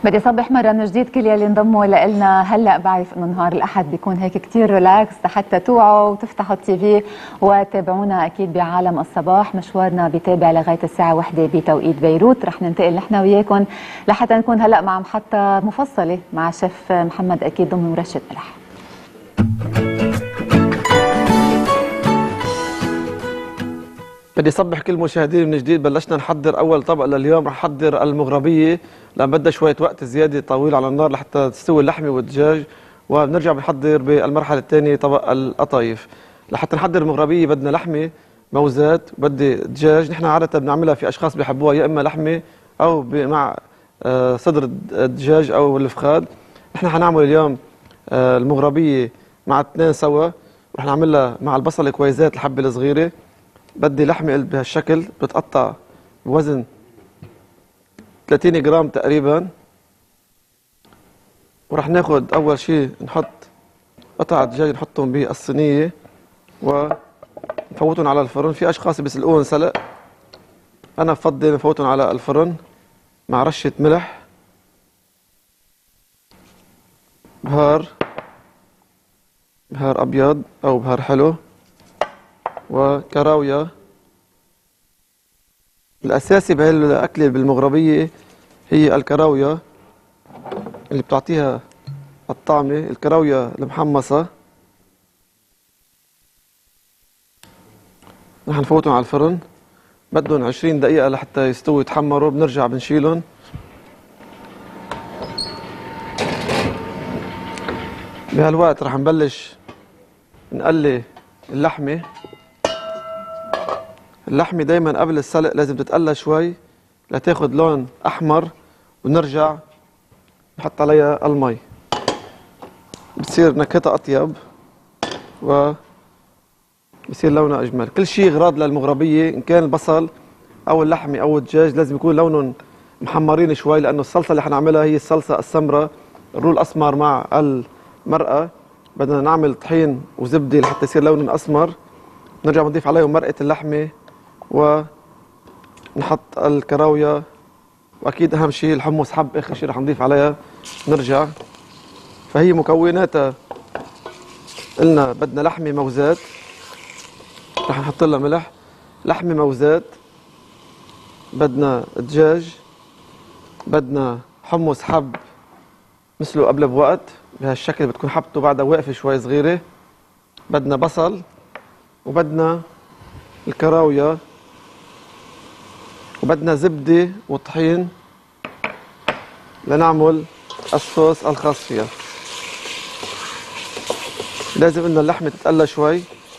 بدي صبح مرة من جديد كل يلي انضموا لنا. هلا بعرف انه نهار الاحد بيكون هيك كثير ريلاكس حتى توعوا وتفتحوا التي في وتابعونا اكيد بعالم الصباح. مشوارنا بيتابع لغايه الساعه 1 بتوقيت بيروت. رح ننتقل نحن وياكم لحتى نكون هلا مع محطه مفصله مع شيف محمد اكيد ضمن ورشه ملح. بدي صبح كل المشاهدين من جديد. بلشنا نحضر اول طبق لليوم. رح نحضر المغربيه لان بدها شويه وقت زياده طويل على النار لحتى تستوي اللحمه والدجاج، وبنرجع بنحضر بالمرحله الثانيه طبق القطايف. لحتى نحضر المغربيه بدنا لحمه موزات وبدي دجاج. نحن عاده بنعملها في اشخاص بيحبوها يا اما لحمه او مع صدر الدجاج او الفخاد. نحن حنعمل اليوم المغربيه مع اثنين سوا. رح نعملها مع البصل كويزات الحبه الصغيره. بدي لحمه بهالشكل بتقطع بوزن 30 جرام تقريبا. ورح ناخد اول شيء نحط قطع الدجاج نحطهم بالصينيه ونفوتهم على الفرن. في اشخاص بيسلقوهم سلق، انا بفضل نفوتهم على الفرن مع رشه ملح، بهار ابيض او بهار حلو، وكراوية. الأساسي بهالأكلة بالمغربية هي الكراوية اللي بتعطيها الطعمة، الكراوية المحمصة. نحن نفوتهم على الفرن، بدهم 20 دقيقة لحتى يستووا يتحمروا. بنرجع بنشيلهم. بهالوقت رح نبلش نقلي اللحمة. اللحمة دايما قبل السلق لازم تتقلى شوي لتاخد لون أحمر، ونرجع نحط عليها المي بتصير نكهتها أطيب وبصير لونها أجمل. كل شيء غراض للمغربية إن كان البصل أو اللحمة أو الدجاج لازم يكون لونهم محمرين شوي، لأنه الصلصة اللي حنعملها هي الصلصة السمراء، الرول الأسمر مع المرقة. بدنا نعمل طحين وزبدة لحتى يصير لونهم أسمر. نرجع نضيف عليهم مرقة اللحمة ونحط الكراوية، واكيد اهم شيء الحمص حب اخر شيء رح نضيف عليها. نرجع فهي مكوناتها قلنا بدنا لحمه موزات رح نحط لها ملح، لحمه موزات، بدنا دجاج، بدنا حمص حب نسلقه قبل بوقت بهالشكل بتكون حبته بعدها واقفه شوي صغيره، بدنا بصل، وبدنا الكراوية، وبدنا زبدة وطحين لنعمل الصوص الخاص فيها. لازم ان اللحمة تتقلى شوي.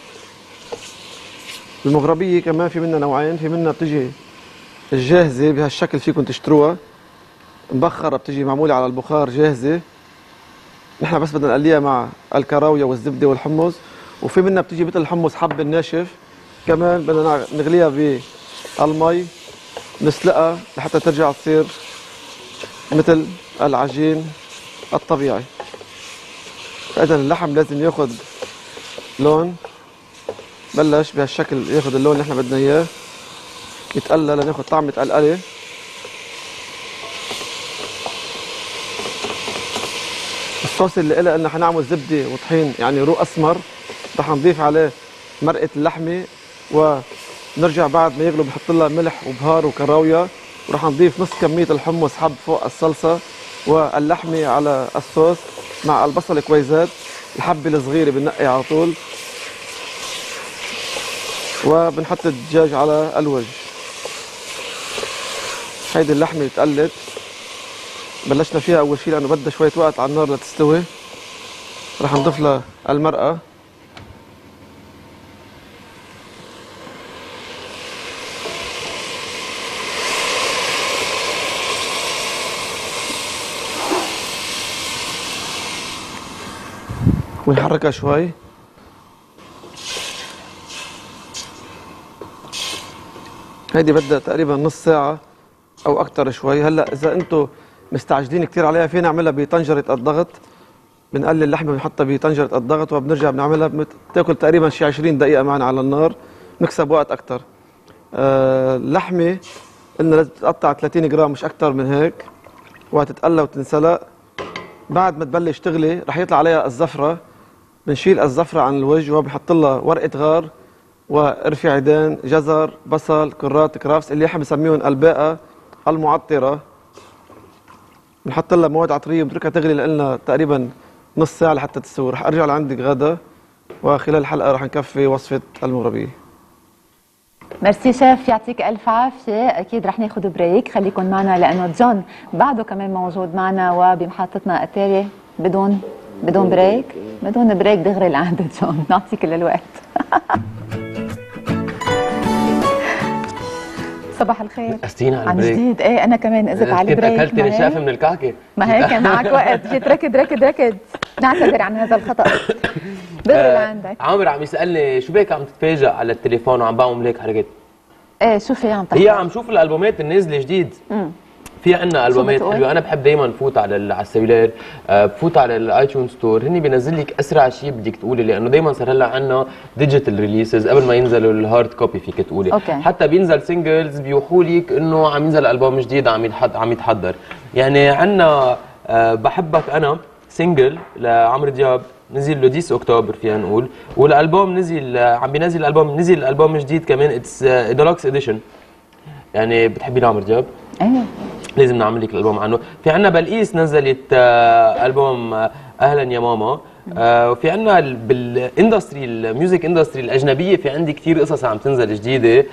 المغربية كمان في منها نوعين، في منها بتجي الجاهزة بهالشكل فيكم تشتروها مبخرة، بتجي معمولة على البخار جاهزة. نحن بس بدنا نقليها مع الكراوية والزبدة والحمص. وفي منها بتجي مثل الحمص حب الناشف كمان بدنا نغليها بالمي نسلقها لحتى ترجع تصير مثل العجين الطبيعي. فإذا اللحم لازم ياخد لون، بلش بهالشكل ياخد اللون اللي احنا بدنا اياه، يتقلى لناخد طعمة قلقلة. الصوص اللي قلنا قلنا حنعمل زبدة وطحين يعني روق أسمر، رح نضيف عليه مرقة اللحمة، ونرجع بعد ما يغلو بنحط لها ملح وبهار وكراوية، ورح نضيف نص كمية الحمص حب فوق الصلصة واللحمة على الصوص مع البصل كويزات الحبة الصغيرة بنقي على طول، وبنحط الدجاج على الوجه. هيدي اللحمة اتقلت، بلشنا فيها أول شيء لأنه بدها شوية وقت على النار لتستوي. رح نضيف لها المرقة، ونحركها شوي. هيدي بدها تقريبا نص ساعة أو أكتر شوي. هلا إذا أنتم مستعجلين كثير عليها فينا نعملها بطنجرة الضغط، بنقلي اللحمة بنحطها بطنجرة الضغط وبنرجع بنعملها بتاكل تقريبا شي 20 دقيقة معنا على النار، نكسب وقت أكتر. اللحمة قلنا لازم تتقطع 30 جرام مش أكتر من هيك. وتتقلى وتنسلق. بعد ما تبلش تغلي رح يطلع عليها الزفرة. بنشيل الزفرة عن الوجه وبنحط لها ورقة غار وقرفة عيدان، جزر، بصل، كرات، كرافس اللي احنا بنسميهم الباقة المعطرة. بنحط لها مواد عطرية بنتركها تغلي لنا تقريبا نص ساعة لحتى تستوي. رح ارجع لعندك غدا وخلال الحلقة رح نكفي وصفة المغربية. ميرسي شيف، يعطيك الف عافيه. اكيد رح ناخذ بريك، خليكم معنا لانه جون بعده كمان موجود معنا وبمحطتنا التالية بدون بريك. بدون بريك دغري لعند جون. نعطيك كل الوقت. صباح الخير. استينا على عن البريك. جديد. ايه انا كمان اذا على البريك اكلت رشافه من الكعكه. ما هيك معك وقت جيت ركض. نعتذر عن هذا الخطا. دغري لعندك. عامر عم يسالني شو بك عم تتفاجئ على التليفون وعم بعمل هيك حركات. ايه شو في عم تحكي؟ هي عم شوف الالبومات النازله جديد. في عندنا البومات حلوه. انا بحب دايما فوت على السيلولار، بفوت على الاي تيون ستور، هني بينزل لك اسرع شيء بدك تقولي، لانه دايما صار هلا عندنا ديجيتال ريليسز قبل ما ينزلوا الهارد كوبي فيك تقولي. أوكي. حتى بينزل سينجلز بيوحوا لك انه عم ينزل البوم جديد عم يتحضر. يعني عندنا بحبك انا سينجل لعمرو دياب نزل له 10 اكتوبر فينا نقول، والالبوم نزل عم بينزل الالبوم، نزل الالبوم جديد كمان اتس ديلوكس اديشن. يعني بتحبي لعمرو دياب؟ ايه لازم نعمل لك الالبوم عنه. في عندنا بلقيس نزلت البوم اهلا يا ماما. وفي عندنا بالاندستري الميوزك اندستري الاجنبيه في عندي كثير قصص عم تنزل جديده.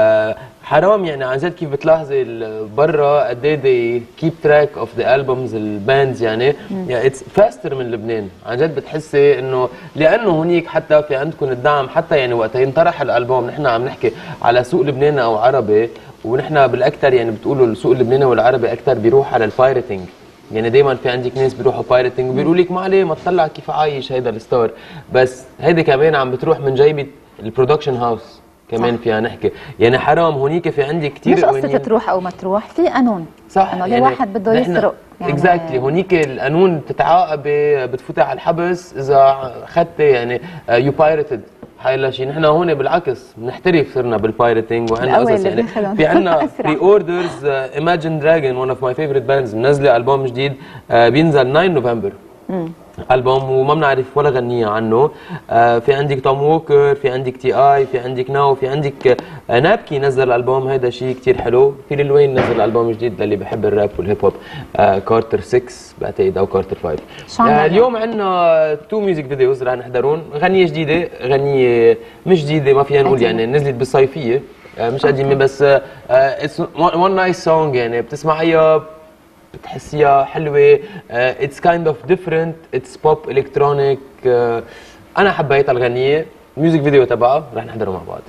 حرام يعني عن جد كيف بتلاحظي برا قد ايه دي كيب تراك اوف ذا البومز الباندز. يعني اتس فاستر من لبنان عن جد. بتحسي انه لانه هنيك حتى في عندكم الدعم، حتى يعني وقت ينطرح الالبوم نحن عم نحكي على سوق لبناني او عربي، ونحن بالاكثر يعني بتقولوا السوق اللبناني والعربي اكثر بيروح على البايرتنج. يعني دايما في عندك ناس بيروحوا بايرتنج وبيقولوا لك ما عليه ما تطلع كيف عايش هيدا الستار، بس هيدي كمان عم بتروح من جيبه البرودكشن هاوس كمان. صح. فيها نحكي يعني حرام هونيك في عندي كثير مش قصة تروح او ما تروح، في قانون. صح. انه يعني واحد بده يسرق يعني اكزاكتلي هونيك القانون بتتعاقبي بتفوتي على الحبس اذا اخذتي يعني يو بايرتد حيلا شيء. نحن هون بالعكس بنحترف صرنا بالبايرتنج وعندنا قصص. يعني في عندنا بري اوردرز ايماجين دراجون ون اوف ماي فيفورت باندز منزله البوم جديد بينزل 9 نوفمبر. البوم وما بنعرف ولا غنيه عنه. في عندك توم ووكر، في عندك تي اي، في عندك ناو، في عندك نابكي نزل البوم، هيدا شيء كثير حلو. في ليل وين نزل البوم جديد للي بحب الراب والهيب هوب. كارتر 6 بعتقد او كارتر 5. اليوم عندنا 2 ميوزك فيديوز رح نحضرون. غنيه جديده، غنيه مش جديده ما فينا نقول يعني نزلت بالصيفيه مش قديمه، بس اتس وان نايس سونج. يعني بتسمعيها بتحسيها حلوه. اتس كايند اوف ديفرنت، اتس بوب الكترونيك. انا حبيت الغنيه. الميوزك فيديو تبعها رح نحضره مع بعض.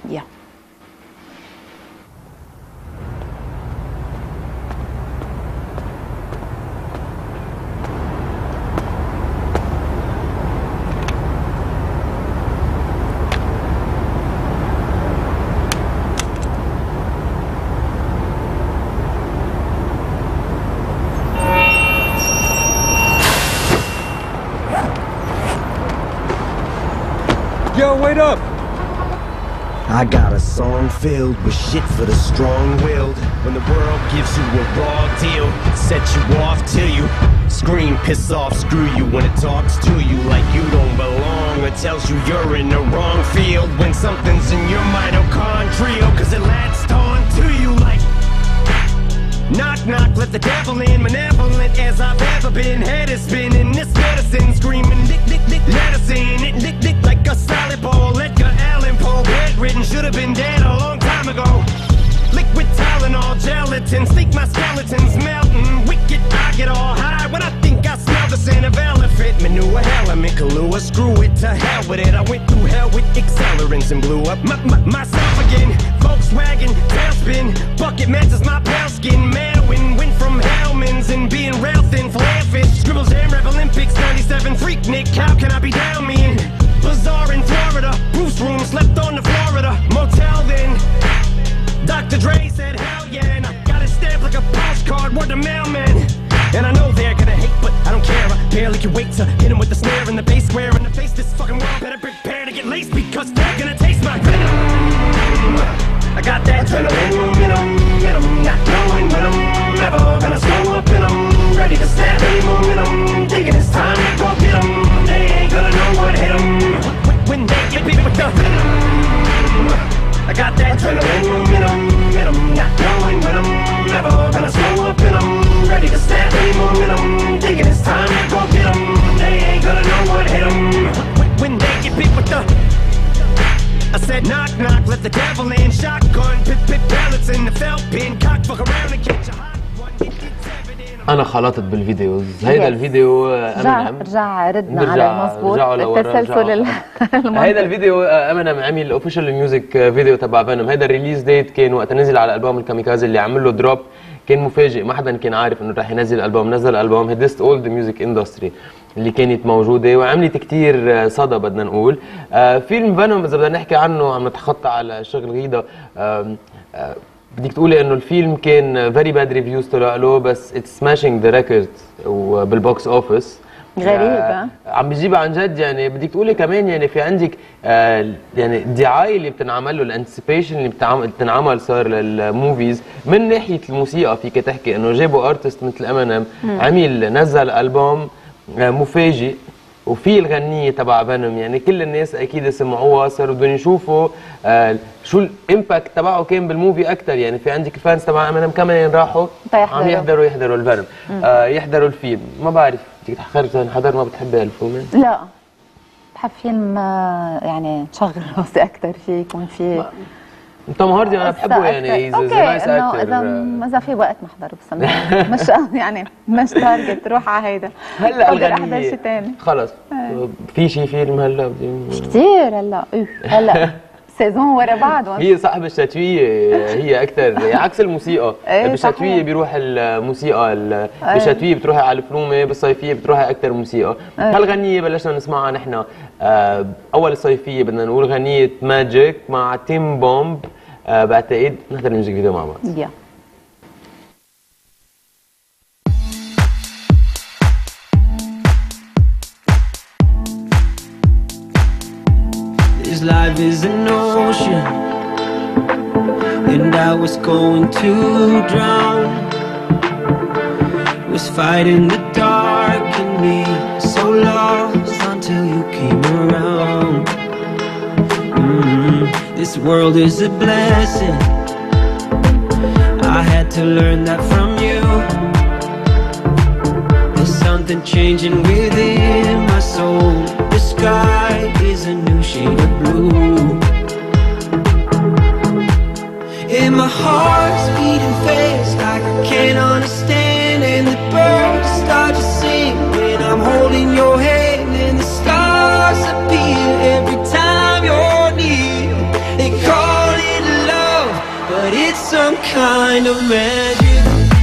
Yo, wait up! I got a song filled with shit for the strong-willed. When the world gives you a raw deal, set you off till you scream, piss off, screw you. When it talks to you like you don't belong, or tells you you're in the wrong field. When something's in your mitochondrial, cause it latched on to you like knock, knock, let the devil in. Malevolent as I've ever been. Head is spinning, this medicine screaming, dick, dick, dick, medicine. It lick, lick like a solid ball. Edgar Allan Poe, bedridden, should have been dead a long time ago. Liquid Tylenol, gelatin, think my skeleton's melting. Wicked, I get all high when I think I smell the scent of elephant manure. Element Kahlua, screw it, to hell with it. I went through hell with accelerants and blew up myself again. Volkswagen, tailspin, bucket matches my pale skin. Manwin, went from Hellman's and being rail thin, flare fish. Scribbles Jam Rap Olympics, 97, freak Nick, how can I be down me in? Bazaar in Florida, Bruce room, slept on the Florida motel then. Dr. Dre said hell yeah, and I got it stamped like a postcard, word to mailman. And I know they're gonna hate, but I don't care. I barely can wait to hit 'em with the snare and the bass square in the face. This fucking world better prepare to get laced because they're gonna taste my venom. I got that adrenaline in 'em, not knowing when I'm ever gonna slow up in 'em. Ready I got that adrenaline momentum, not knowing when I'm never gonna slow up in 'em. Ready to snap any momentum, thinking it's time to go get 'em. They ain't gonna know what hit 'em. When they get beat with the, I said knock knock, let the devil in. Shotgun, pit pellets in the felt bin. Cock fuck around and catch a hot one. انا خلطت بالفيديوز. هيدا الفيديو رجع ردنا على المضبوط التسلسل هيدا الفيديو امينيم عمل اوفيشال ميوزك فيديو تبع فينوم. هيدا الريليز ديت كان وقت نزل على البوم الكاميكازي اللي عمل له دروب، كان مفاجئ، ما حدا كان عارف انه رح ينزل البوم. نزل البوم هيدست اول ذا ميوزك اندستري اللي كانت موجوده وعملت كثير صدى بدنا نقول. فيلم فينوم اذا بدنا نحكي عنه عم نتخطى على شغل غيدا. بدك تقولي انه الفيلم كان فيري باد ريفيوز طلع له، بس اتس سماشينج ذا ريكورد وبالبوكس اوفيس. غريبة عم بيجيبها عن جد. يعني بدك تقولي كمان يعني في عندك يعني الدعايه اللي بتنعمل له، الانتسيبيشن اللي بتنعمل صار للموفيز من ناحيه الموسيقى. فيك تحكي انه جابوا ارتست مثل امينيم عمل نزل البوم مفاجئ وفي الغنية تبع فينوم. يعني كل الناس اكيد سمعوها، صاروا بدهم يشوفوا شو الامباكت تبعه كان بالموفي اكثر. يعني في عندك الفانز تبع امينيم كمان راحوا عم يحضروا الفيلم، يحضروا الفيلم. ما بعرف بدك تحضر حضر ما بتحبي الفيلم؟ لا بحب فيلم يعني تشغل راسي اكثر فيه، يكون فيه توم هاردي. انا بحبه يعني نايس اكتر. اذا في وقت نحضره بس مش يعني مش تارجت روح على هيدا. هلا الغنية شيء ثاني خلص. في شيء فيلم هلا مش كثير هلا سيزون ورا بعض. هي صاحبة الشتوية هي أكثر عكس الموسيقى. بالشتوية بيروح الموسيقى، بالشتوية بتروحي على الفلومة، بالصيفية بتروحي أكثر موسيقى. هالغنية بلشنا نسمعها نحن أول الصيفية. بدنا نقول غنية ماجيك مع تيم بومب. بعتقد نحضر الميوزك فيديو مع بعض. Life is an ocean, and I was going to drown. Was fighting the dark in me, so lost until you came around. This world is a blessing, I had to learn that from you. There's something changing within my soul. The sky is a new shade of blue, and my heart's beating fast like I can't understand. And the birds start to sing when I'm holding your hand, and the stars appear every time you're near. They call it love, but it's some kind of magic.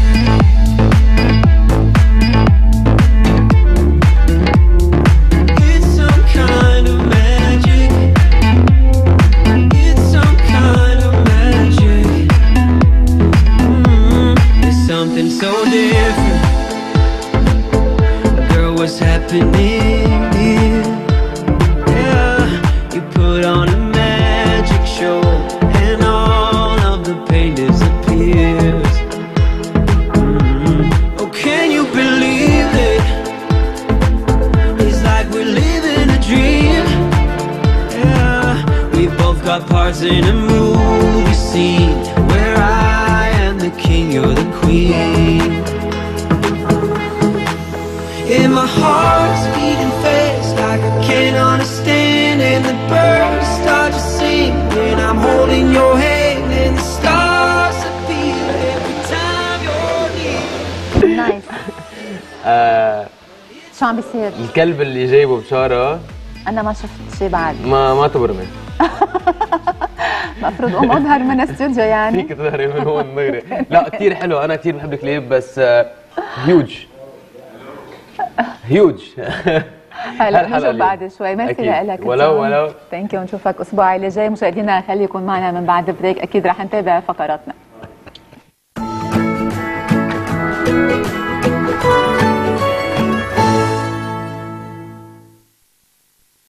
So different, girl, what's happening here? Yeah, you put on a magic show and all of the pain disappears. Oh, can you believe it? It's like we're living a dream. Yeah, we both got parts in a movie scene where I am the king, you're the queen. And my heart's beating fast like I can't understand. And the birds start to sing when I'm holding your hand, and the stars appear every time you're near. نايس. شو عم بيصير؟ الكلب اللي جايبه بشارة انا ما شفت شيء بعد. ما تبرمي. المفروض اقوم اظهر من الاستوديو يعني. فيك تظهري من هون دغري. لا كثير حلو، انا كثير بحب الكليب بس هيوج هيوج. هلا بنشوف بعد شوي. ميرسي لك ولو ثانك يو. نشوفك الاسبوع اللي جاي. مشاهدينا خليكم معنا من بعد بريك، اكيد رح نتابع فقراتنا.